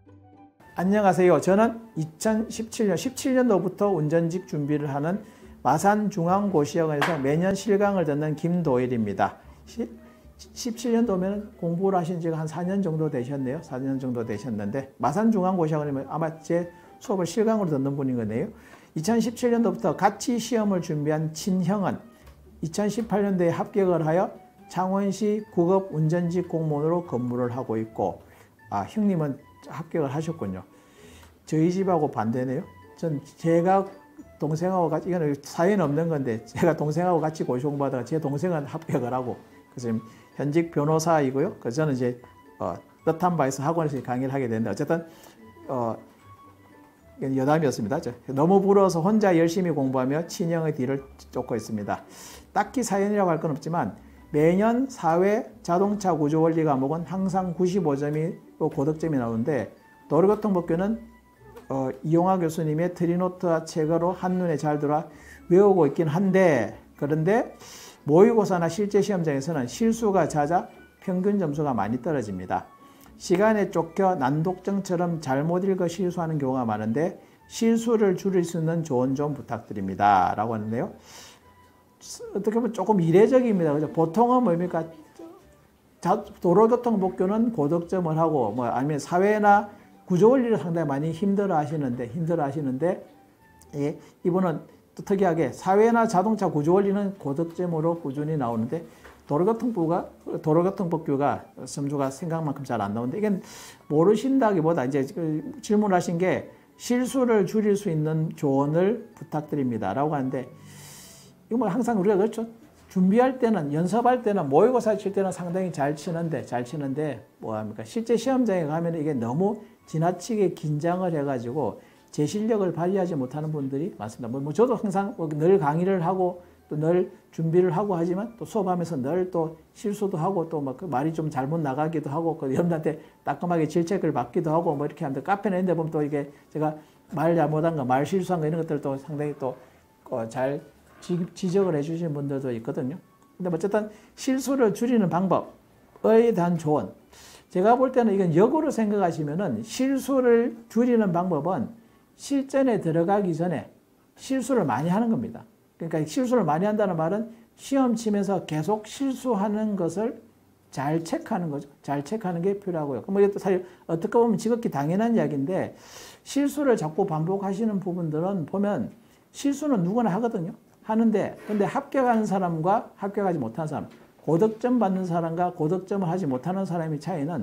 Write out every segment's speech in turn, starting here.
안녕하세요. 저는 17년도부터 운전직 준비를 하는 마산중앙고시학원에서 매년 실강을 듣는 김도일입니다. 17년도면 공부를 하신 지가 한 4년 정도 되셨네요. 4년 정도 되셨는데 마산중앙고시학원이면 아마 제 수업을 실강으로 듣는 분인 거네요. 2017년도부터 같이 시험을 준비한 친형은 2018년도에 합격을 하여 창원시 구급 운전직 공무원으로 근무를 하고 있고, 형님은 합격을 하셨군요. 저희 집하고 반대네요. 제가 동생하고 같이, 이거는 사연 없는 건데, 제가 동생하고 같이 고시 공부하다가 제 동생은 합격을 하고, 그래서 현직 변호사이고요. 그래서 저는 이제 뜻한 바에서 학원에서 강의를 하게 되는데, 어쨌든 여담이었습니다. 너무 부러워서 혼자 열심히 공부하며 친형의 뒤를 쫓고 있습니다. 딱히 사연이라고 할 건 없지만 매년 사회 자동차 구조원리 과목은 항상 95점이 고득점이 나오는데, 도로교통법규는 이용화 교수님의 트리노트와 책으로 한눈에 잘 들어와 외우고 있긴 한데, 그런데 모의고사나 실제 시험장에서는 실수가 잦아 평균 점수가 많이 떨어집니다. 시간에 쫓겨 난독증처럼 잘못 읽어 실수하는 경우가 많은데 실수를 줄일 수 있는 조언 좀 부탁드립니다. 라고 하는데요. 어떻게 보면 조금 이례적입니다. 그죠? 보통은 뭡니까? 도로교통법규는 고득점을 하고, 아니면 사회나 구조원리를 상당히 많이 힘들어 하시는데, 예, 이분은 또 특이하게 사회나 자동차 구조원리는 고득점으로 꾸준히 나오는데, 도로교통법규가 점수가 생각만큼 잘 안 나오는데, 이게 모르신다기보다 이제 질문하신 게 실수를 줄일 수 있는 조언을 부탁드립니다. 라고 하는데, 이거 항상 우리가 그렇죠. 준비할 때는, 연습할 때는, 모의고사 칠 때는 상당히 잘 치는데, 뭐합니까? 실제 시험장에 가면 이게 너무 지나치게 긴장을 해가지고 제 실력을 발휘하지 못하는 분들이 많습니다. 저도 항상 늘 강의를 하고 또 늘 준비를 하고 하지만 또 수업하면서 늘 또 실수도 하고 또 그 말이 좀 잘못 나가기도 하고 여러분들한테 따끔하게 질책을 받기도 하고 이렇게 하는데, 카페나 이런 데 보면 또 이게 제가 말 잘못한 거, 말 실수한 거 이런 것들도 상당히 또 잘 지적을 해주시는 분들도 있거든요. 근데 어쨌든 실수를 줄이는 방법에 대한 조언. 제가 볼 때는 이건 역으로 생각하시면은 실수를 줄이는 방법은 실전에 들어가기 전에 실수를 많이 하는 겁니다. 그러니까 실수를 많이 한다는 말은 시험 치면서 계속 실수하는 것을 잘 체크하는 거죠. 잘 체크하는 게 필요하고요. 그럼 이것도 사실 어떻게 보면 지극히 당연한 이야기인데, 실수를 자꾸 반복하시는 부분들은 보면 실수는 누구나 하거든요. 하는데, 근데 합격하는 사람과 합격하지 못하는 사람, 고득점 받는 사람과 고득점을 하지 못하는 사람의 차이는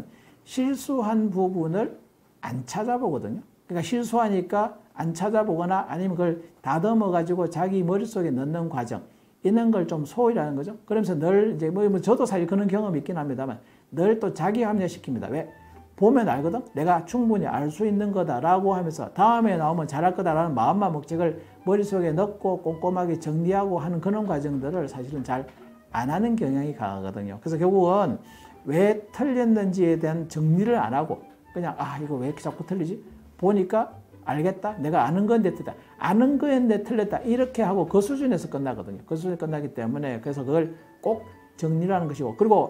실수한 부분을 안 찾아보거든요. 그러니까 실수하니까 안 찾아보거나 아니면 그걸 다듬어가지고 자기 머릿속에 넣는 과정, 이런 걸 좀 소홀히하는 거죠. 그러면서 늘 이제 저도 사실 그런 경험이 있긴 합니다만 늘 또 자기 합리화시킵니다. 왜? 보면 알거든? 내가 충분히 알 수 있는 거다라고 하면서 다음에 나오면 잘할 거다라는 마음만 먹직을 머릿속에 넣고 꼼꼼하게 정리하고 하는 그런 과정들을 사실은 잘 안 하는 경향이 강하거든요. 그래서 결국은 왜 틀렸는지에 대한 정리를 안 하고 그냥 이거 왜 이렇게 자꾸 틀리지? 보니까 알겠다. 내가 아는 건데 틀렸다. 아는 거였는데 틀렸다. 이렇게 하고 그 수준에서 끝나거든요. 그 수준에서 끝나기 때문에 그래서 그걸 꼭 정리를 하는 것이고, 그리고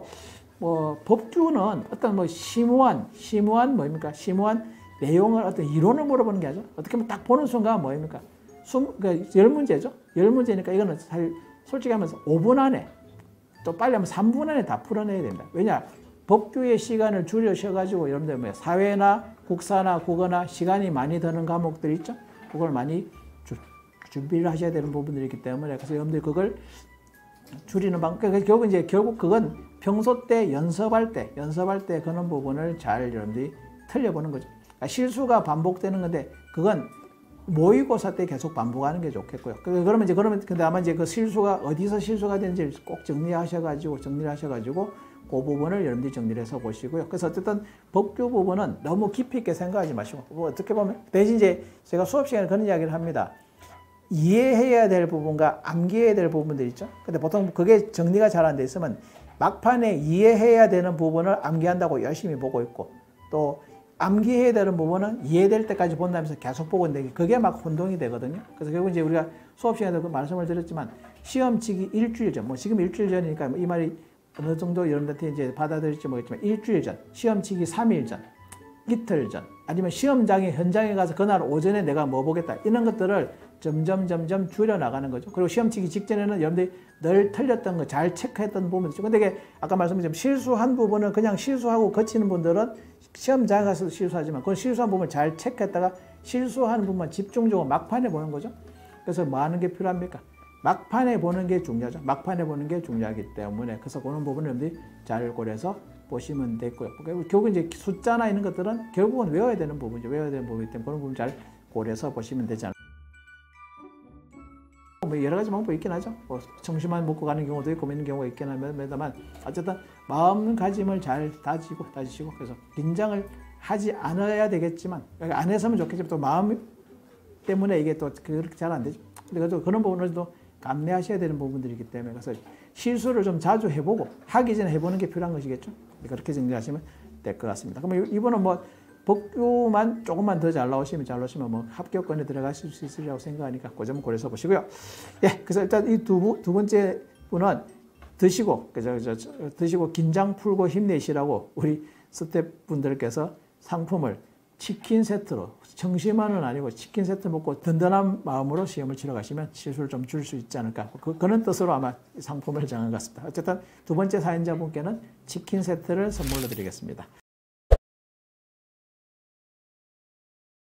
법규는 어떤 심오한 뭡니까? 심오한 내용을 어떤 이론을 물어보는 게 아니죠. 어떻게 보면 딱 보는 순간 뭡니까? 그러니까 10문제죠. 10문제니까 이거는 사실 솔직히 하면서 5분 안에, 또 빨리 하면 3분 안에 다 풀어내야 된다. 왜냐? 법규의 시간을 줄여셔가지고 여러분들 사회나 국사나 국어나 시간이 많이 드는 과목들 있죠? 그걸 많이 준비를 하셔야 되는 부분들이 있기 때문에, 그래서 여러분들이 그걸 줄이는 방법, 결국 그건 평소 때 연습할 때 그런 부분을 잘 여러분들이 틀려보는 거죠. 그러니까 실수가 반복되는 건데 그건 모의고사 때 계속 반복하는 게 좋겠고요. 그러면 근데 아마 그 실수가 어디서 실수가 되는지 꼭 정리하셔가지고 그 부분을 여러분들이 정리를 해서 보시고요. 그래서 어쨌든 법규 부분은 너무 깊이 있게 생각하지 마시고, 어떻게 보면 대신 이제 제가 수업 시간에 그런 이야기를 합니다. 이해해야 될 부분과 암기해야 될 부분들 있죠. 근데 보통 그게 정리가 잘 안 돼 있으면 막판에 이해해야 되는 부분을 암기한다고 열심히 보고 있고, 또 암기해야 되는 부분은 이해될 때까지 본다면서 계속 보고 있는데 그게 막 혼동이 되거든요. 그래서 결국 이제 우리가 수업 시간에도 그 말씀을 드렸지만 시험 치기 일주일 전, 지금 일주일 전이니까 이 말이 어느 정도 여러분들한테 이제 받아들일지 모르겠지만 일주일 전, 시험 치기 3일 전, 이틀 전, 아니면 시험장에 현장에 가서 그날 오전에 내가 뭐 보겠다 이런 것들을 점점 줄여 나가는 거죠. 그리고 시험 치기 직전에는 여러분들이 늘 틀렸던 거 잘 체크했던 부분이 있죠. 근데 이게 아까 말씀드린 실수한 부분은 그냥 실수하고 거치는 분들은 시험장에 가서 실수하지만 그 실수한 부분을 잘 체크했다가 실수하는 부분만 집중적으로 막판에 보는 거죠. 그래서 뭐 하는 게 필요합니까? 막판에 보는 게 중요하죠. 막판에 보는 게 중요하기 때문에 그래서 그런 부분을 여러분들이 잘 고려해서 보시면 되고요. 결국 이제 숫자나 이런 것들은 결국은 외워야 되는 부분이죠. 외워야 되는 부분이기 때문에 그런 부분 잘 고려해서 보시면 되지 않을까. 뭐 여러 가지 방법이 있긴 하죠. 뭐 점심만 먹고 가는 경우도 있고 있는 경우가 있긴 합니다만 어쨌든 마음가짐을 잘 다지시고 그래서 긴장을 하지 않아야 되겠지만 안 했으면 좋겠지만 또 마음 때문에 이게 또 그렇게 잘 안 되죠. 그래서 그런 부분을 또 감내하셔야 되는 부분들이기 때문에 그래서 실수를 좀 자주 해보고 하기 전에 해보는 게 필요한 것이겠죠. 그렇게 정리하시면 될 것 같습니다. 그러면 이번은 뭐 복교만 조금만 더 잘 나오시면 뭐 합격권에 들어가실 수 있으리라고 생각하니까 그 점은 고려해서 보시고요. 예, 그래서 일단 이 두 번째 분은 드시고 긴장 풀고 힘내시라고 우리 스태프분들께서 상품을 치킨 세트로 정시만은 아니고 치킨 세트 먹고 든든한 마음으로 시험을 치러 가시면 실수를 좀 줄 수 있지 않을까 그런 뜻으로 아마 상품을 정한 것 같습니다. 어쨌든 두 번째 사연자분께는 치킨 세트를 선물로 드리겠습니다.